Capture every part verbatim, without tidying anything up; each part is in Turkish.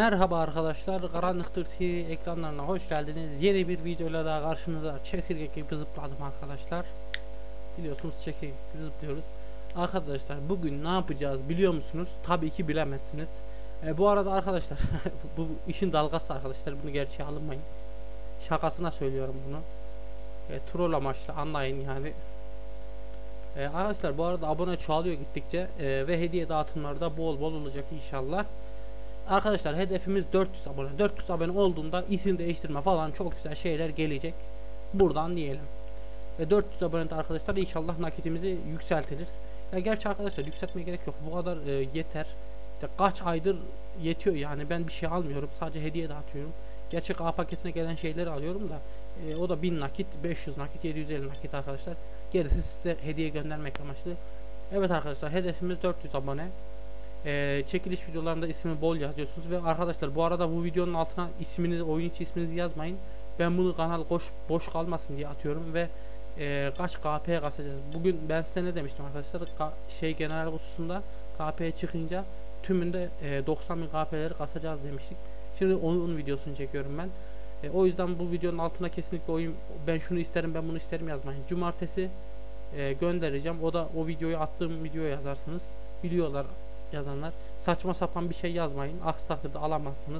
Merhaba arkadaşlar, Karanlıktır T V ekranlarına hoş geldiniz. Yeni bir videoyla daha karşınızda. Çekirdek gibi zıpladım arkadaşlar. Biliyorsunuz çekirdek gibi zıplıyoruz. Arkadaşlar bugün ne yapacağız biliyor musunuz? Tabii ki bilemezsiniz. E, bu arada arkadaşlar bu işin dalgası arkadaşlar, bunu gerçeğe alınmayın. Şakasına söylüyorum bunu. E, troll amaçlı anlayın yani. E, arkadaşlar bu arada abone çoğalıyor gittikçe e, ve hediye dağıtımları da bol bol olacak inşallah. Arkadaşlar hedefimiz dört yüz abone. dört yüz abone olduğunda isim değiştirme falan çok güzel şeyler gelecek. Buradan diyelim. Ve dört yüz abonede arkadaşlar inşallah nakitimizi yükseltiriz. Ya gerçi arkadaşlar yükseltmeye gerek yok. Bu kadar e, yeter. İşte kaç aydır yetiyor yani, ben bir şey almıyorum. Sadece hediye dağıtıyorum. Gerçek A paketine gelen şeyleri alıyorum da e, o da bin nakit, beş yüz nakit, yedi yüz elli nakit arkadaşlar. Gerisi size hediye göndermek amaçlı. Evet arkadaşlar hedefimiz dört yüz abone. Ee, çekiliş videolarında ismi bol yazıyorsunuz ve arkadaşlar bu arada bu videonun altına isminizi, oyun içi isminizi yazmayın. Ben bunu kanal boş boş kalmasın diye atıyorum ve e, kaç K P kasacağız. Bugün ben size ne demiştim arkadaşlar? Ka şey general kutusunda K P çıkınca tümünde e, doksan bin K P'leri kasacağız demiştik. Şimdi onun videosunu çekiyorum ben. E, o yüzden bu videonun altına kesinlikle oyun, ben şunu isterim, ben bunu isterim yazmayın. Cumartesi e, göndereceğim. O da o videoyu attığım videoya yazarsınız. Biliyorlar yazanlar. Saçma sapan bir şey yazmayın. Aksi takdirde alamazsınız.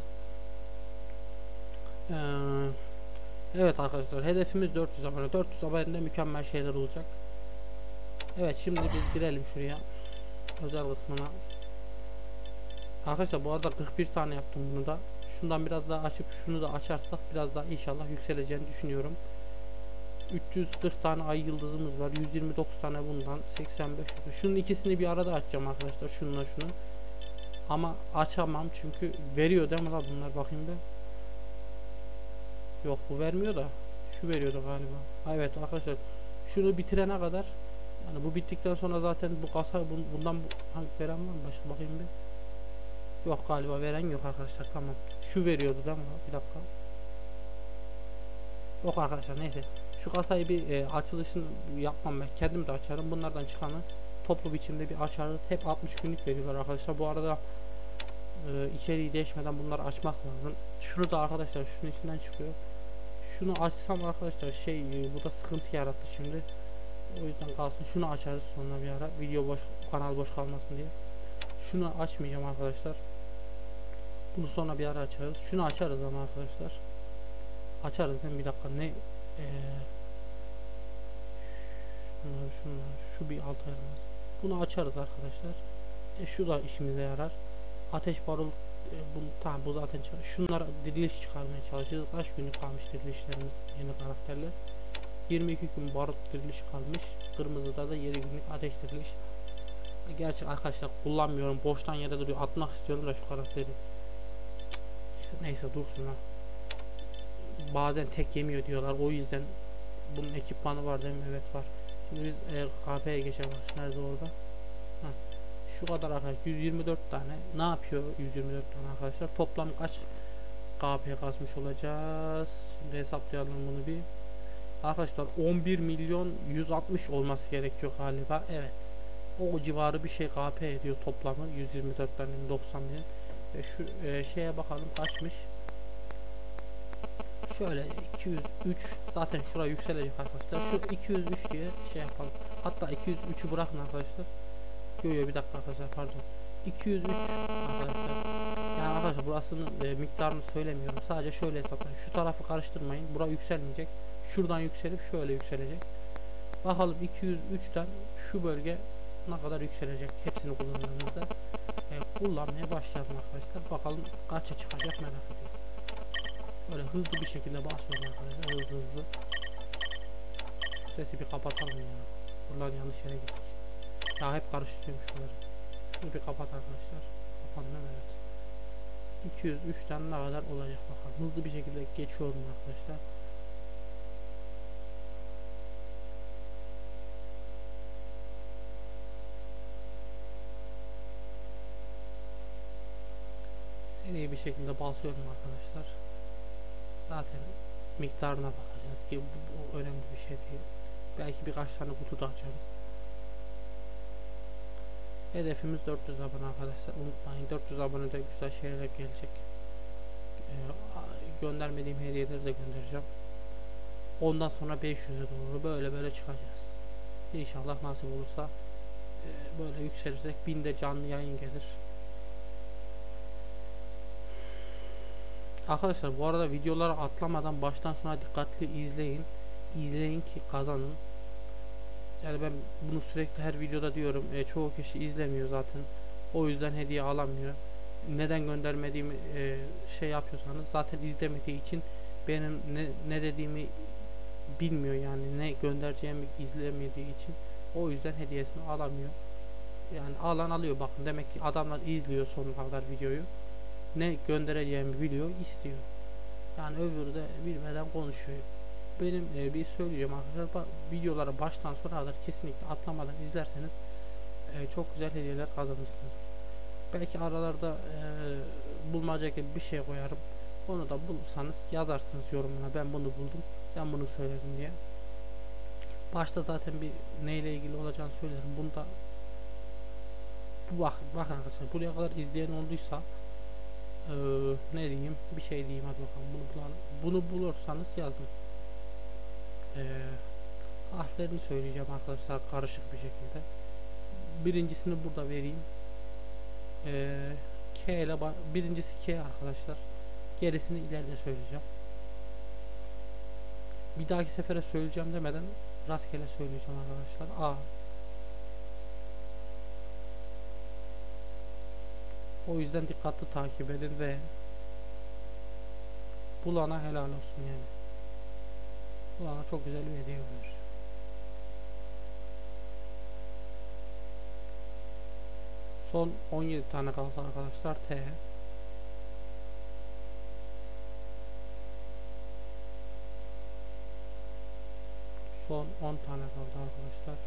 Ee, evet arkadaşlar hedefimiz dört yüz abone. dört yüz abonede mükemmel şeyler olacak. Evet şimdi biz girelim şuraya. Özel kısmına. Arkadaşlar bu arada kırk bir tane yaptım bunu da. Şundan biraz daha açıp şunu da açarsak biraz daha inşallah yükseleceğini düşünüyorum. üç yüz kırk tane ay yıldızımız var. yüz yirmi dokuz tane bundan. seksen beş. Şunun ikisini bir arada açacağım arkadaşlar. Şununla şunu. Ama açamam çünkü veriyor değil mi la bunlar, bakayım ben. Yok bu vermiyor da. Şu veriyordu galiba. Ha, evet arkadaşlar. Şunu bitirene kadar, yani bu bittikten sonra zaten bu kasa bundan bu, hangi veren var mı? Başka bakayım bir. Yok galiba veren yok arkadaşlar, tamam. Şu veriyordu değil mi? Bir dakika. Yok arkadaşlar neyse. Şu kasayı bir e, açılışını yapmam ben. Kendim de açarım. Bunlardan çıkanı toplu biçimde bir açarız. Hep altmış günlük veriyorlar arkadaşlar. Bu arada e, içeriği değişmeden bunları açmak lazım. Şunu da arkadaşlar şunun içinden çıkıyor. Şunu açsam arkadaşlar şey e, bu da sıkıntı yarattı şimdi. O yüzden kalsın. Şunu açarız sonra bir ara. Video boş, kanal boş kalmasın diye. Şunu açmayacağım arkadaşlar. Bunu sonra bir ara açarız. Şunu açarız ama arkadaşlar. Açarız değil mi? Bir dakika ne? Ee, şunlar, şunlar, şu bir alt ayarımız. Bunu açarız arkadaşlar. E, şu da işimize yarar. Ateş barul e, bunu tamam, bu zaten çalışıyor. Şunlara diriliş çıkarmaya çalışacağız. Kaç günlük kalmış dirilişlerimiz yeni karakterler? yirmi iki gün barut diriliş kalmış. Kırmızıda da yedi günlük ateş diriliş. E, gerçi arkadaşlar kullanmıyorum. Boştan yere duruyor. Atmak istiyorum da şu karakteri. İşte neyse dursun ha. Bazen tek yemiyor diyorlar. O yüzden bunun ekipmanı var değil mi? Evet var. Şimdi biz e, K P'ye geçelim. Nerede orada? Heh. Şu kadar arkadaşlar. yüz yirmi dört tane. Ne yapıyor yüz yirmi dört tane arkadaşlar? Toplam kaç K P kasmış olacağız? Şimdi hesaplayalım bunu bir. Arkadaşlar on bir milyon yüz altmış olması gerekiyor galiba. Evet. O civarı bir şey K P ediyor toplamı. yüz yirmi dört tane doksan bin. E, şu e, şeye bakalım kaçmış. Şöyle iki yüz üç, zaten şuraya yükselecek arkadaşlar. Şu iki yüz üç diye şey yapalım. Hatta iki yüz üçü bırakın arkadaşlar. Yo yo bir dakika arkadaşlar, pardon. iki yüz üç arkadaşlar. Yani arkadaşlar burasının e, miktarını söylemiyorum. Sadece şöyle hesaplayın. Şu tarafı karıştırmayın. Bura yükselmeyecek. Şuradan yükselip şöyle yükselecek. Bakalım iki yüz üçten şu bölge ne kadar yükselecek. Hepsini kullandığımızda e, kullanmaya başlayalım arkadaşlar. Bakalım kaça çıkacak, merak ediyorum. Böyle hızlı bir şekilde basıyorum arkadaşlar, hızlı hızlı. Sesi bir kapatalım ya. Buradan yanlış yere gittik. Ya hep karıştırıyorum şunları. Şunu bir kapat arkadaşlar. Kapandım, evet. iki yüz üçten ne kadar olacak bakalım. Hızlı bir şekilde geçiyorum arkadaşlar. Seri bir şekilde basıyorum arkadaşlar. Zaten miktarına bakacağız ki bu, bu önemli bir şey değil. Belki birkaç tane kutu da açarız. Hedefimiz dört yüz abone arkadaşlar. Unutmayın, dört yüz abonede güzel şeyler gelecek. e, göndermediğim hediyeleri de göndereceğim. Ondan sonra beş yüze doğru böyle böyle çıkacağız. İnşallah nasip olursa e, böyle yükselirsek binde canlı yayın gelir. Arkadaşlar bu arada videoları atlamadan baştan sona dikkatli izleyin. İzleyin ki kazanın. Yani ben bunu sürekli her videoda diyorum. E, çoğu kişi izlemiyor zaten. O yüzden hediye alamıyor. Neden göndermediğimi e, şey yapıyorsanız zaten izlemediği için benim ne, ne dediğimi bilmiyor, yani ne göndereceğimi izlemediği için o yüzden hediyesini alamıyor. Yani alan alıyor, bakın demek ki adamlar izliyor sonuna kadar videoyu. Ne göndereceğimi biliyor, istiyor. Yani öbürü de bilmeden konuşuyor. Benim e, bir söyleyeceğim arkadaşlar, videoları baştan sona kadar kesinlikle atlamadan izlerseniz e, çok güzel hediyeler kazanırsınız. Belki aralarda e, bulmaca gibi bir şey koyarım. Onu da bulursanız yazarsınız yorumuna, ben bunu buldum, sen bunu söyledin diye. Başta zaten bir neyle ilgili olacağını söylerim. Bunda bu bak, bakın arkadaşlar, buraya kadar izleyen olduysa e, ne diyeyim, bir şey diyeyim, hadi bakalım. Bunu bulan, bunu bulursanız yazın. E, harflerini söyleyeceğim arkadaşlar, karışık bir şekilde. Birincisini burada vereyim. E, K ile birincisi K arkadaşlar. Gerisini ileride söyleyeceğim. Bir dahaki sefere söyleyeceğim demeden rastgele söyleyeceğim arkadaşlar. A. O yüzden dikkatli takip edin ve bulana helal olsun yani. Bulana çok güzel bir hediye olur. Son on yedi tane kaldı arkadaşlar. T. Son on tane kaldı arkadaşlar.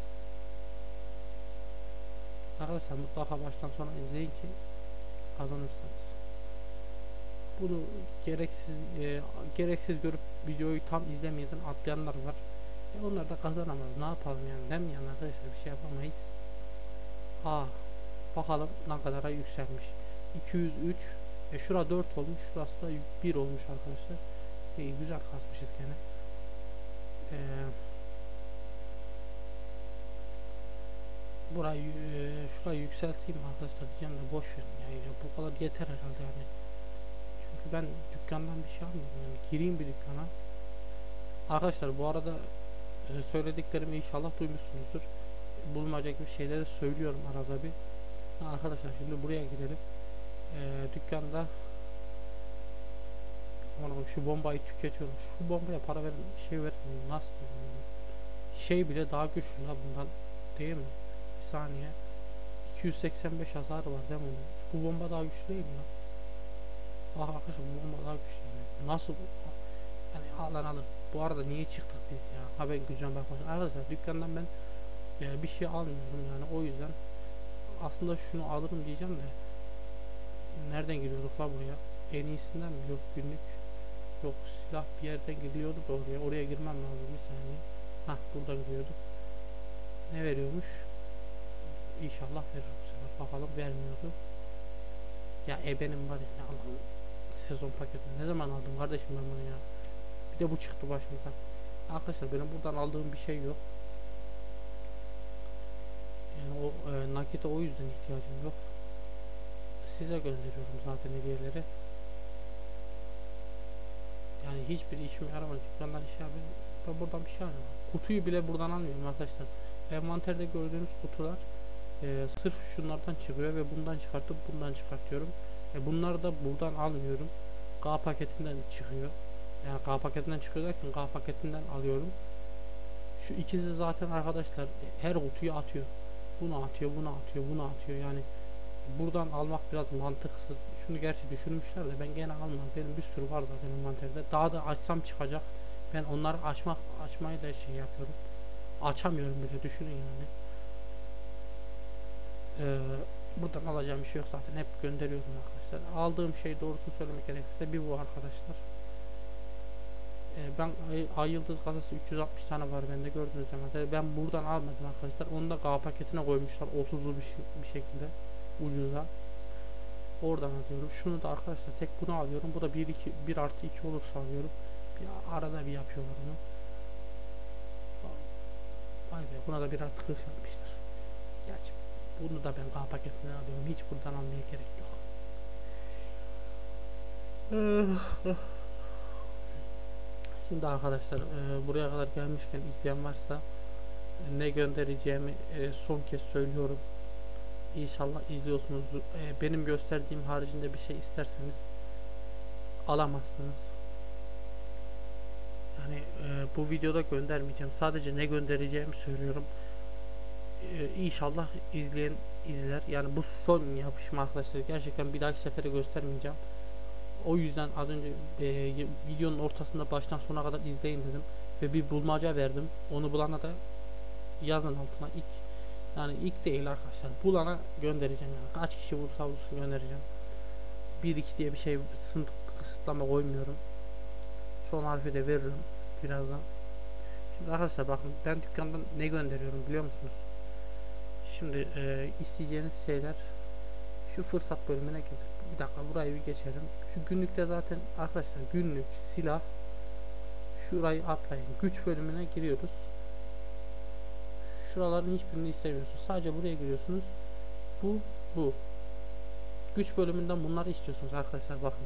Arkadaşlar mutlaka baştan sona izleyin ki kazanırsınız. Bunu gereksiz e, gereksiz görüp videoyu tam izlemeyeden atlayanlar var. E onlar da kazanamaz. Ne yapalım yani? Değil mi yani arkadaşlar? Bir şey yapamayız. A. Bakalım ne kadara yükselmiş. iki yüz üç. E şura dört olmuş. Şurası da bir olmuş arkadaşlar. E, güzel kasmışız gene. Eee burayı e, şurayı yükselteyim arkadaşlar diyeceğim de boş verin yani, bu kadar yeter herhalde yani. Çünkü ben dükkandan bir şey almıyorum yani, gireyim bir dükkana. Arkadaşlar bu arada e, söylediklerimi inşallah duymuşsunuzdur. Bulunacak bir şeyleri söylüyorum arada bir. Ha, arkadaşlar şimdi buraya gidelim. E, dükkanda aman şu bombayı tüketiyorum. Şu bombaya para verin, şey verin, nasıl şey bile daha güçlü la bundan, değil mi? Bir saniye. iki yüz seksen beş hasarı var değil mi? Bu bomba daha güçlü değil mi lan? Ah arkadaşlar, bu bomba daha güçlü yani. Nasıl? Yani alan alır. Bu arada niye çıktık biz ya? Ha ben gücüne bakmasın. Arkadaşlar dükkandan ben e, bir şey almıyorum yani, o yüzden aslında şunu alırım diyeceğim de nereden giriyorduk la buraya? En iyisinden mi? Yok günlük. Yok silah bir yerden giriliyordu da oraya. Oraya girmem lazım, bir saniye. Hah buradan giriyorduk. Ne veriyormuş? İnşallah verir bu sefer. Bakalım, vermiyordu. Ya ebenim var ya, ne Allah'ım, sezon paketini ne zaman aldım kardeşim ben bunu ya. Bir de bu çıktı başımıza. Arkadaşlar benim buradan aldığım bir şey yok. Yani o e, nakite o yüzden ihtiyacım yok. Size gönderiyorum zaten hediyeleri. Yani hiçbir işime yaramadı. Dükkandan iş yapıyorum. Ben buradan bir şey alıyorum. Kutuyu bile buradan almıyorum arkadaşlar. Envanterde gördüğünüz kutular e, sırf şunlardan çıkıyor ve bundan çıkartıp bundan çıkartıyorum. E, bunları da buradan almıyorum. K paketinden çıkıyor. Yani K paketinden çıkıyor derken K paketinden alıyorum. Şu ikisi zaten arkadaşlar her kutuyu atıyor. Bunu atıyor, bunu atıyor, bunu atıyor. Yani buradan almak biraz mantıksız. Şunu gerçi düşünmüşler de ben gene almam. Benim bir sürü var zaten envanterde. Daha da açsam çıkacak. Ben onları açmak açmayı da şey yapıyorum. Açamıyorum bile, düşünün yani. Ee, buradan alacağım bir şey yok zaten. Hep gönderiyorum arkadaşlar. Aldığım şey, doğrusunu söylemek gerekirse, bir bu arkadaşlar. Ee, ben ay, ay yıldız kasası üç yüz altmış tane var bende, gördüğünüz zaman. Ben buradan almadım arkadaşlar. Onu da K paketine koymuşlar otuzlu bir, şey, bir şekilde ucuza. Oradan alıyorum. Şunu da arkadaşlar tek bunu alıyorum. Bu da bir iki bir artı iki olursa alıyorum. Bir arada bir yapıyorlar onu. Vay be, buna da bir artı kırk yapmışlar. Gerçi bunu da ben K paketinden alıyorum. Hiç buradan almaya gerek yok. Şimdi arkadaşlar e, buraya kadar gelmişken izleyen varsa e, ne göndereceğimi e, son kez söylüyorum. İnşallah izliyorsunuzdur. E, benim gösterdiğim haricinde bir şey isterseniz alamazsınız. Yani e, bu videoda göndermeyeceğim. Sadece ne göndereceğimi söylüyorum. E, İnşallah izleyen izler. Yani bu son yapışım arkadaşlar. Gerçekten bir dahaki sefere göstermeyeceğim. O yüzden az önce e, videonun ortasında baştan sona kadar izleyin dedim. Ve bir bulmaca verdim. Onu bulana da yazın altına ilk. Yani ilk değil arkadaşlar. Bulana göndereceğim yani. Kaç kişi vursa vursun göndereceğim. bir iki diye bir şey sınıf kısıtlama koymuyorum. Son harfi de veririm birazdan. Şimdi arkadaşlar bakın, ben dükkandan ne gönderiyorum biliyor musunuz? Şimdi e, isteyeceğiniz şeyler şu fırsat bölümüne gidin. Bir dakika burayı bir geçelim. Şu günlükte zaten arkadaşlar günlük, silah, şurayı atlayın. Güç bölümüne giriyoruz. Şuraların hiçbirini istemiyorsunuz. Sadece buraya giriyorsunuz. Bu, bu. Güç bölümünden bunları istiyorsunuz arkadaşlar bakın.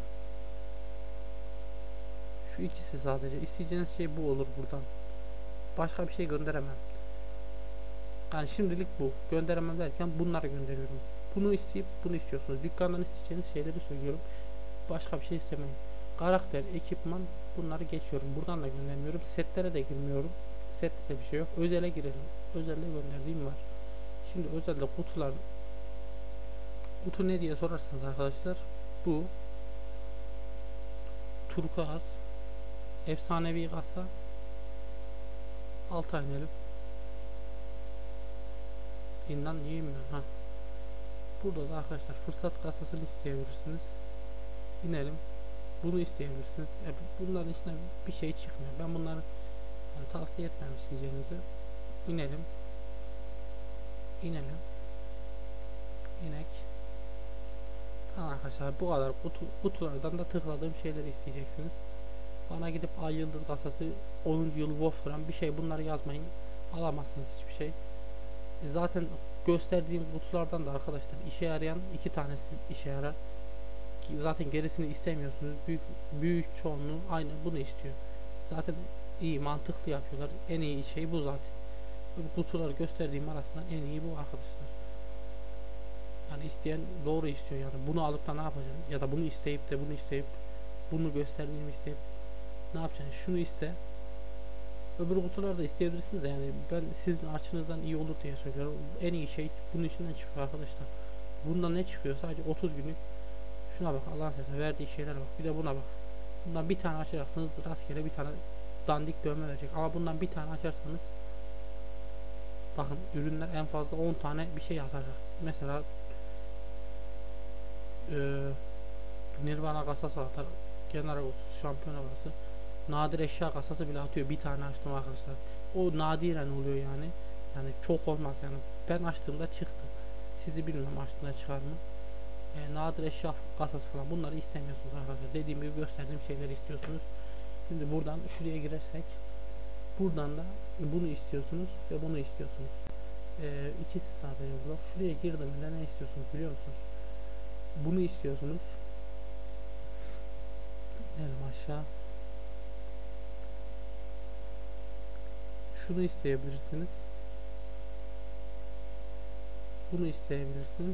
Şu ikisi sadece. İsteyeceğiniz şey bu olur buradan. Başka bir şey gönderemem. Yani şimdilik bu. Gönderemem derken bunları gönderiyorum. Bunu isteyip bunu istiyorsunuz. Dükkandan isteyeceğiniz şeyleri söylüyorum. Başka bir şey istemeyin. Karakter, ekipman, bunları geçiyorum. Buradan da göndermiyorum. Setlere de girmiyorum. Sette de bir şey yok. Özele girelim. Özelde gönderdiğim var. Şimdi özelde kutular, kutu ne diye sorarsanız arkadaşlar, bu turkuaz efsanevi kasa, altı inelim. İnan yiyemiyorum ha. Burada da arkadaşlar fırsat kasasını isteyebilirsiniz. İnelim. Bunu isteyebilirsiniz. E, bunların içinden bir şey çıkmıyor. Ben bunları yani tavsiye etmem isteyeceğinizi. İnelim. İnelim. İnek. Tamam arkadaşlar, bu kadar. Kutu, kutulardan da tıkladığım şeyleri isteyeceksiniz. Bana gidip ay yıldız kasası onuncu yıl Wolfram bir şey, bunları yazmayın. Alamazsınız hiçbir şey. Zaten gösterdiğim kutulardan da arkadaşlar işe yarayan iki tanesi işe yarar. Zaten gerisini istemiyorsunuz. Büyük büyük çoğunluğu aynı bunu istiyor. Zaten iyi, mantıklı yapıyorlar. En iyi şey bu zaten. Bu kutuları gösterdiğim arasında en iyi bu arkadaşlar. Yani isteyen doğru istiyor yani. Bunu alıp da ne yapacaksın? Ya da bunu isteyip de bunu isteyip bunu gösterdiğimi isteyip ne yapacaksın? Şunu iste. Öbür kutuları da isteyebilirsiniz de yani ben sizin açınızdan iyi olur diye söylüyorum. En iyi şey bunun içinden çıkıyor arkadaşlar. Bunda ne çıkıyor? Sadece otuz günlük. Şuna bak, Allah'ın sesine verdiği şeylere bak. Bir de buna bak. Bundan bir tane açacaksınız, rastgele bir tane dandik dövme verecek. Ama bundan bir tane açarsanız bakın, ürünler en fazla on tane bir şey atacak. Mesela e, Nirvana kasası atar. General şampiyon kasası. Nadir eşya kasası bile atıyor. Bir tane açtım arkadaşlar. O nadiren oluyor yani. Yani çok olmaz yani. Ben açtığımda çıktı. Sizi bilmiyorum açtığımda çıkar mı. E, nadir eşya kasası falan, bunları istemiyorsunuz arkadaşlar. Dediğim gibi gösterdiğim şeyleri istiyorsunuz. Şimdi buradan şuraya girersek, buradan da bunu istiyorsunuz ve bunu istiyorsunuz. E, ikisi sadece blok. Şuraya girdiğimde ne istiyorsunuz biliyor musunuz? Bunu istiyorsunuz. Gidelim aşağı. Şunu isteyebilirsiniz. Bunu isteyebilirsiniz.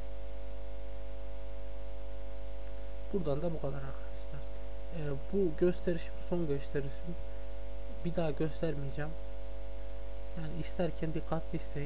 Buradan da bu kadar arkadaşlar. Ee, bu gösterişim son gösterişim. Bir daha göstermeyeceğim. Yani isterken dikkatli isteyin.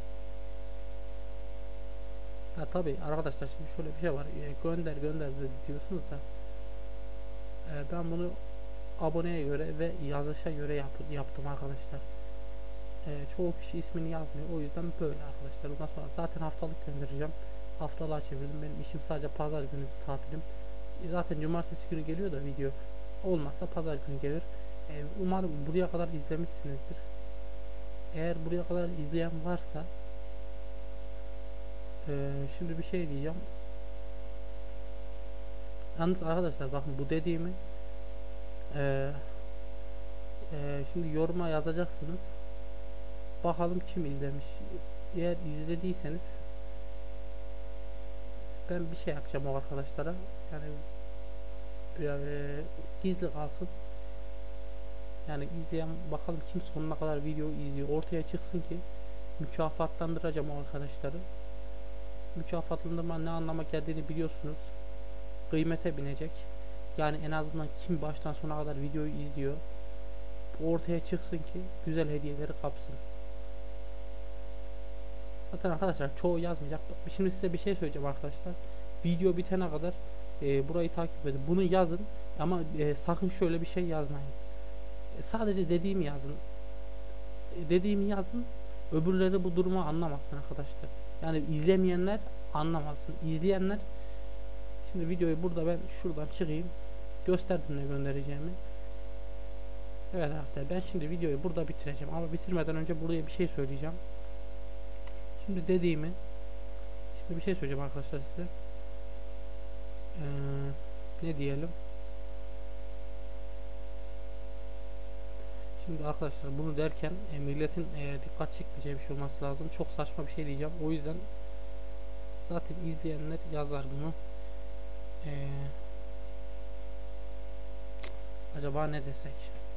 Ha tabi arkadaşlar, şimdi şöyle bir şey var. Ee, gönder gönder diyorsunuz da e, ben bunu aboneye göre ve yazışa göre yap, yaptım arkadaşlar. Ee, çoğu kişi ismini yazmıyor. O yüzden böyle arkadaşlar. Bundan sonra zaten haftalık göndereceğim. Haftalığa çevirdim. Benim işim sadece pazar günü tatilim. Zaten cumartesi günü geliyor da video. Olmazsa pazar günü gelir. Ee, umarım buraya kadar izlemişsinizdir. Eğer buraya kadar izleyen varsa e, şimdi bir şey diyeceğim. Yalnız arkadaşlar bakın bu dediğimi e, e, şimdi yoruma yazacaksınız. Bakalım kim izlemiş. Eğer izlediyseniz ben bir şey yapacağım o arkadaşlara. Yani biraz e, gizli kalsın. Yani izleyen bakalım kim sonuna kadar video izliyor. Ortaya çıksın ki mükafatlandıracağım o arkadaşları. Mükafatlandırma ne anlama geldiğini biliyorsunuz. Kıymete binecek. Yani en azından kim baştan sona kadar videoyu izliyor. Ortaya çıksın ki güzel hediyeleri kapsın. Zaten arkadaşlar çoğu yazmayacak. Şimdi size bir şey söyleyeceğim arkadaşlar. Video bitene kadar e, burayı takip edin. Bunu yazın ama e, sakın şöyle bir şey yazmayın. E, sadece dediğimi yazın. E, dediğimi yazın. Öbürleri bu durumu anlamasın arkadaşlar. Yani izlemeyenler anlamasın. İzleyenler, şimdi videoyu burada ben şuradan çıkayım. Gösterdim ne göndereceğimi. Evet arkadaşlar, ben şimdi videoyu burada bitireceğim ama bitirmeden önce buraya bir şey söyleyeceğim. Şimdi dediğimi, şimdi bir şey söyleyeceğim arkadaşlar size. Ee, ne diyelim? Şimdi arkadaşlar bunu derken e, milletin e, dikkat çekmeyeceği bir şey olması lazım. Çok saçma bir şey diyeceğim. O yüzden zaten izleyenler yazar bunu. Ee, acaba ne desek?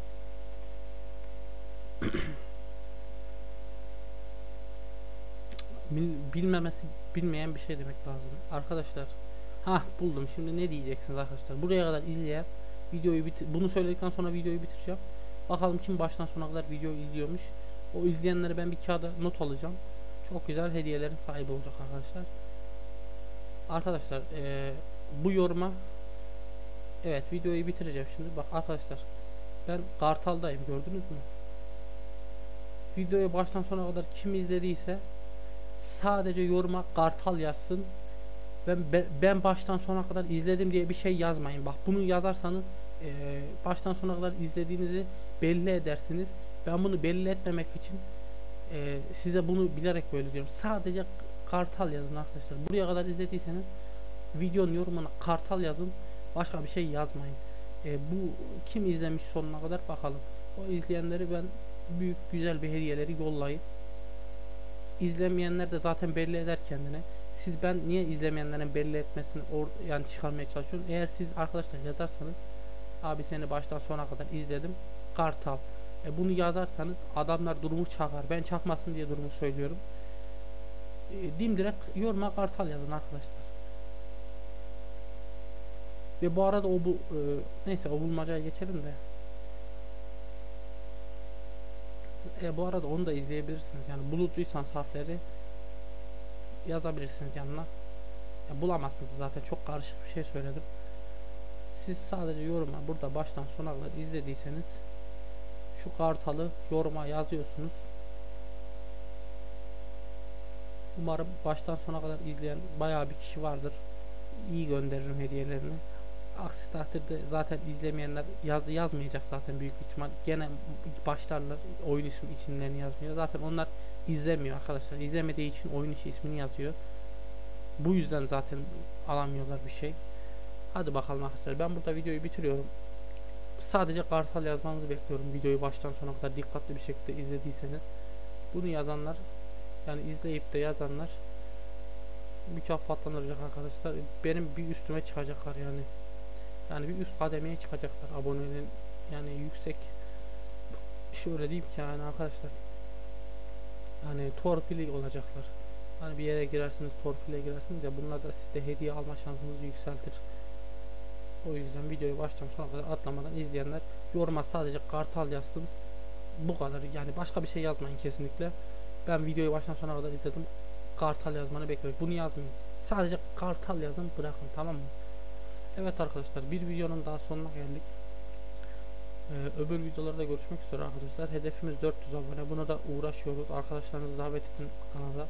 Bilmemesi, bilmeyen bir şey demek lazım arkadaşlar. Ha buldum. Şimdi ne diyeceksiniz arkadaşlar? Buraya kadar izleyen videoyu bitir, bunu söyledikten sonra videoyu bitireceğim. Bakalım kim baştan sona kadar video izliyormuş. O izleyenleri ben bir kağıda not alacağım. Çok güzel hediyelerin sahibi olacak arkadaşlar. Arkadaşlar ee, bu yoruma, evet videoyu bitireceğim şimdi. Bak arkadaşlar, ben Kartal'dayım, gördünüz mü? Videoyu baştan sona kadar kim izlediyse sadece yoruma Kartal yazsın. Ben, ben baştan sona kadar izledim diye bir şey yazmayın. Bak bunu yazarsanız e, baştan sona kadar izlediğinizi belli edersiniz. Ben bunu belli etmemek için e, size bunu bilerek böyle diyorum. Sadece Kartal yazın arkadaşlar. Buraya kadar izlediyseniz videonun yorumuna Kartal yazın. Başka bir şey yazmayın. E, bu kim izlemiş sonuna kadar bakalım. O izleyenleri ben büyük güzel bir hediyeleri yollayın. İzlemeyenler de zaten belli eder kendine. Siz, ben niye izlemeyenlerin belli etmesini or yani çıkarmaya çalışıyorum. Eğer siz arkadaşlar yazarsanız abi seni baştan sona kadar izledim Kartal, e bunu yazarsanız adamlar durumu çakar. Ben çakmasın diye durumu söylüyorum. E, dimdirek yoruma Kartal yazın arkadaşlar. Ve bu arada o bu e, neyse o bulmacaya geçelim de. E, bu arada onu da izleyebilirsiniz. Yani bulucuysan harfleri yazabilirsiniz yanına. Ya, bulamazsınız zaten, çok karışık bir şey söyledim. Siz sadece yoruma burada baştan sona kadar izlediyseniz şu Kartal'ı yoruma yazıyorsunuz. Umarım baştan sona kadar izleyen bayağı bir kişi vardır. İyi gönderirim hediyelerini. Aksi takdirde zaten izlemeyenler yaz, yazmayacak zaten büyük ihtimal. Gene başlarlar oyun ismi isimlerini yazmıyor. Zaten onlar izlemiyor arkadaşlar. İzlemediği için oyun içi ismini yazıyor. Bu yüzden zaten alamıyorlar bir şey. Hadi bakalım arkadaşlar, ben burada videoyu bitiriyorum. Sadece Kartal yazmanızı bekliyorum. Videoyu baştan sona kadar dikkatli bir şekilde izlediyseniz. Bunu yazanlar, yani izleyip de yazanlar mükafatlanacak arkadaşlar. Benim bir üstüme çıkacaklar yani. Yani bir üst kademeye çıkacaklar abonenin, yani yüksek, şöyle diyeyim ki yani arkadaşlar, yani torpili olacaklar. Hani bir yere girersiniz, torpile girersiniz ya, bunlar da sizde hediye alma şansınızı yükseltir. O yüzden videoyu baştan sona kadar atlamadan izleyenler yoruma sadece Kartal yazsın. Bu kadar, yani başka bir şey yazmayın kesinlikle. Ben videoyu baştan sona kadar izledim, Kartal yazmanı bekliyorum. Bunu yazmayın. Sadece Kartal yazın, bırakın, tamam mı? Evet arkadaşlar, bir videonun daha sonuna geldik. Ee, öbür videolarda görüşmek üzere arkadaşlar. Hedefimiz dört yüz abone. Buna da uğraşıyoruz. Arkadaşlarınızı davet edin kanala.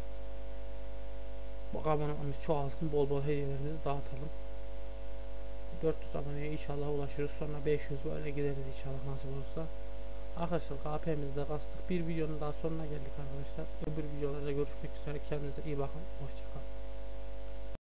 Bu abonemiz çoğalsın. Bol bol hediyelerinizi dağıtalım. dört yüz aboneye inşallah ulaşırız. Sonra beş yüz böyle gideriz inşallah, nasip olursa. Arkadaşlar K P'mizde kastık. Bir videonun daha sonuna geldik arkadaşlar. Öbür videolarda görüşmek üzere. Kendinize iyi bakın. Hoşçakalın.